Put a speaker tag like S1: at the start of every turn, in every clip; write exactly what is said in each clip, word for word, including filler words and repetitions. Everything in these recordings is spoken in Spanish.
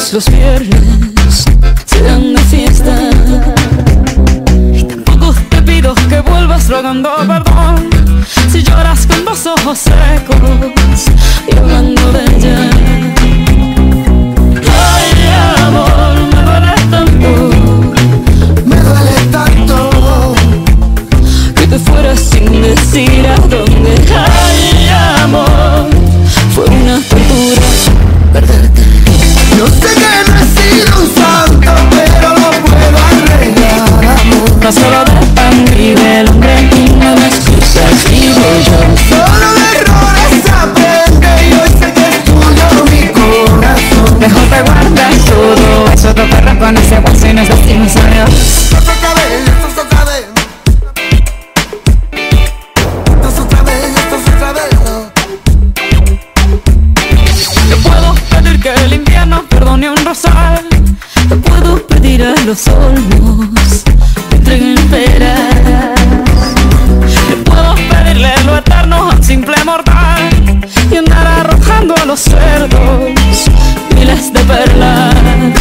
S1: todos los viernes sean de fiesta. Y tampoco te pido que vuelvas rogando perdón si lloras con los ojos secos y hablando de ella. Ay, amor, me duele tanto,
S2: me duele tanto
S1: que te fueras sin decir a dónde. Ay, amor, fue una tortura perderte.
S2: Yo sé que no he sido un santo, pero lo puedo arreglar, amor.
S1: No solo de pan vive el hombre y no me excusas, vivo yo.
S2: Solo de errores aprende y hoy sé que es tuyo mi corazón.
S1: Mejor te guardas todo eso, te perra con ese guaso y nos decimos adiós.
S2: Esto es otra vez, esto es otra vez. Esto es otra vez, esto es otra vez.
S1: Te puedo pedir que el invierno perdone un rosal. Te puedo pedir a los olmos que entreguen peras. Te puedo pedirle lo eterno a un simple mortal y andar arrojando a los cerdos miles de perlas.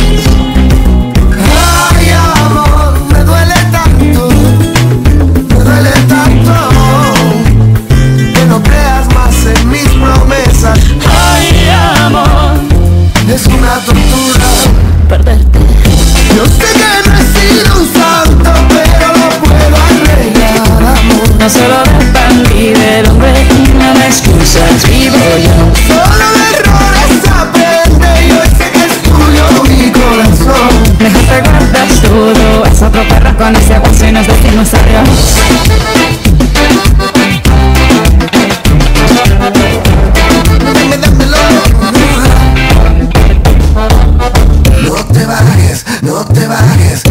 S2: Ay, amor, me duele tanto, me duele tanto que no creas más en mis promesas.
S1: Ay, amor,
S2: es una tortura
S1: perderte.
S2: Yo sé que no he sido un santo, pero lo puedo arreglar, amor.
S1: No solo de pan vive el hombre y no me excusas, vivo yo.
S2: Solo de errores aprende y hoy sé que es tuyo mi corazón.
S1: Mejor te guardas todo, es otro perro con ese guaso y nos decimos adiós.
S2: Dame, dámelo. No te bajes, no te bajes.